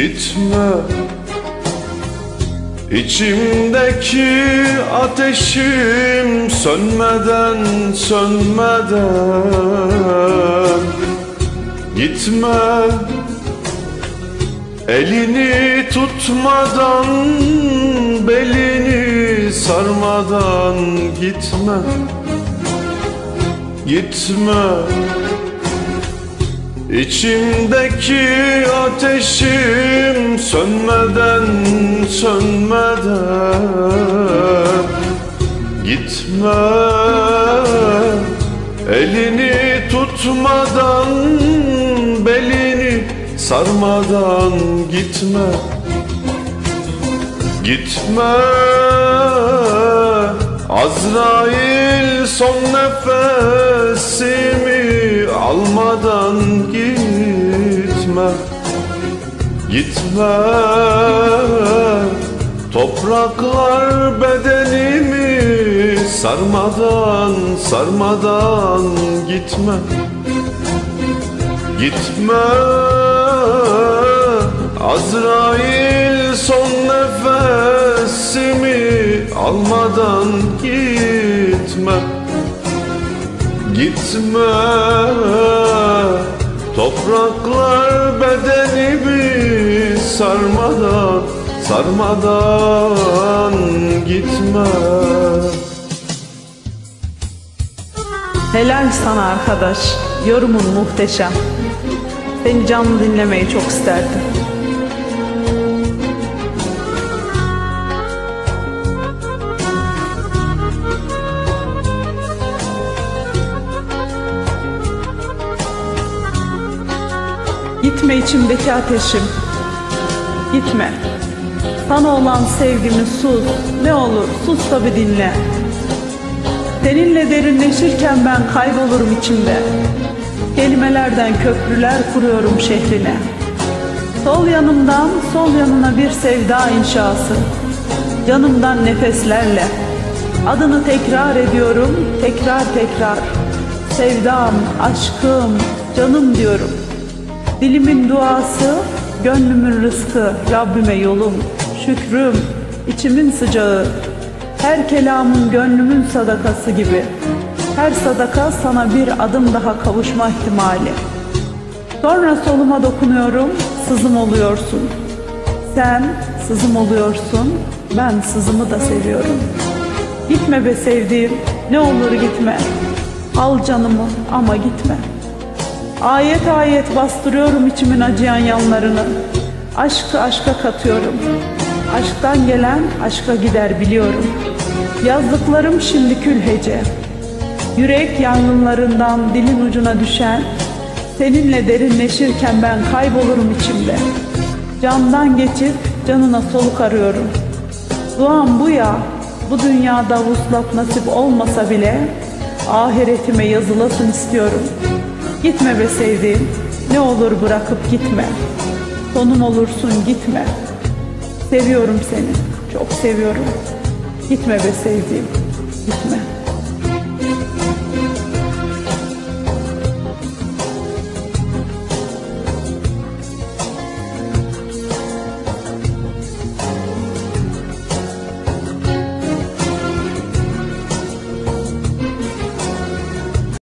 gitme. İçimdeki ateşim sönmeden gitme. Elini tutmadan, belini sarmadan gitme. İçimdeki ateşim sönmeden gitme. Elini tutmadan, belini sarmadan gitme. Azrail son nefesimi almadan gitme. Topraklar bedenimi sarmadan gitme. Azrail son nefesimi almadan gitme. Topraklar bedenimi sarmadan gitme. Helal sana arkadaş, yorumun muhteşem. Seni canlı dinlemeyi çok isterdim. Gitme içimdeki ateşim, gitme. Sana olan sevgimi sus, ne olur sus da bir dinle. Seninle derinleşirken ben kaybolurum içimde. Kelimelerden köprüler kuruyorum şehrine. Sol yanımdan sol yanına bir sevda inşası. Canımdan nefeslerle adını tekrar ediyorum, tekrar. Sevdam, aşkım, canım diyorum. Dilimin duası, gönlümün rızkı, Rabbime yolum, şükrüm, içimin sıcağı. Her kelamın gönlümün sadakası gibi. Her sadaka sana bir adım daha kavuşma ihtimali. Sonra soluma dokunuyorum, sızım oluyorsun. Sen sızım oluyorsun, ben sızımı da seviyorum. Gitme be sevdiğim, ne olur gitme. Al canımı ama gitme. Ayet ayet bastırıyorum içimin acıyan yanlarını. Aşkı aşka katıyorum. Aşktan gelen aşka gider biliyorum. Yazdıklarım şimdi kül hece. Yürek yangınlarından dilin ucuna düşen, seninle derinleşirken ben kaybolurum içimde. Candan geçip canına soluk arıyorum. Duam bu ya, bu dünyada vuslat nasip olmasa bile ahiretime yazılasın istiyorum. Gitme be sevdiğim, ne olur bırakıp gitme. Sonum olursun gitme. Seviyorum seni, çok seviyorum. Gitme be sevdiğim, gitme.